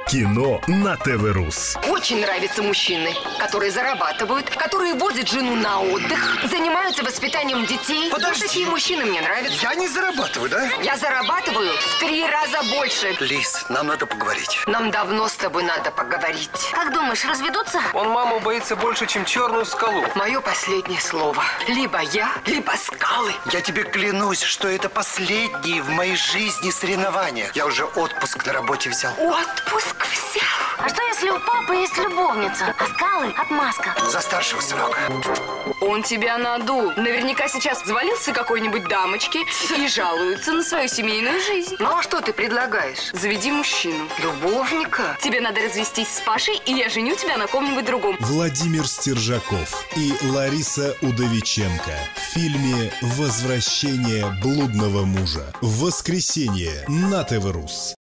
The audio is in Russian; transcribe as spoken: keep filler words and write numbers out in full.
Кино на ТВ-Рус. Очень нравятся мужчины, которые зарабатывают, которые возят жену на отдых, занимаются воспитанием детей. Подожди. Вот такие мужчины мне нравятся. Я не зарабатываю, да? Я зарабатываю в три раза больше. Лиз, нам надо поговорить. Нам давно с тобой надо поговорить. Как думаешь, разведутся? Он маму боится больше, чем черную скалу. Мое последнее слово. Либо я, либо скалы. Я тебе клянусь, что это последние в моей жизни соревнования. Я уже отпуск на работе взял. Отпуск взял. А что, если у папы есть любовница, а скалы отмазка? За старшего срока. Он тебя надул. Наверняка сейчас взвалился какой-нибудь дамочке и жалуется на свою семейную жизнь. Ну а что ты предлагаешь? Заведи мужчину. Любовника? Тебе надо развестись с Пашей, и я женю тебя на ком-нибудь другом. Владимир Стержаков и Лариса Удовиченко в фильме «Возвращение блудного мужа» в воскресенье на ТВ-Рус.